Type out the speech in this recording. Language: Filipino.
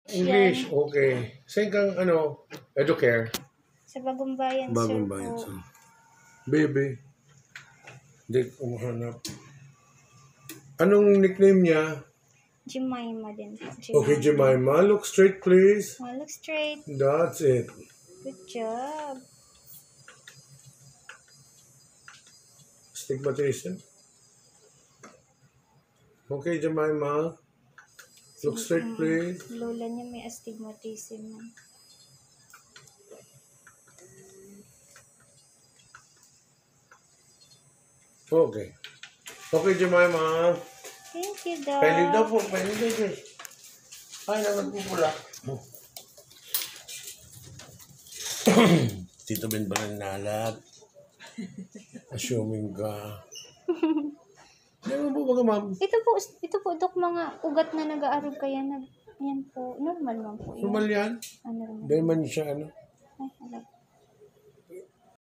English, okay. Saan kang, Educare? Sa Bagong Bayan, Bagong sir Bayan. po. So, baby. Hindi ko mahanap. Anong nickname niya? Jemima din po. Okay, Jemima. Look straight, please. Oh, look straight. That's it. Good job. Stigmatism. Okay, Jemima. Look straight, please. Lola niya may astigmatism. Okay. Okay, Jemima. Thank you, Doc. Pwede daw po. Pwede daw. Ay, nagpupula. Tito Ben ba nalat? Assuming ka. Di ba po baga, ma'am? Ito po, Doc, mga ugat na nag-aarog kaya yan po. Normal lang po. Normal yan? Normal. Dahil man siya,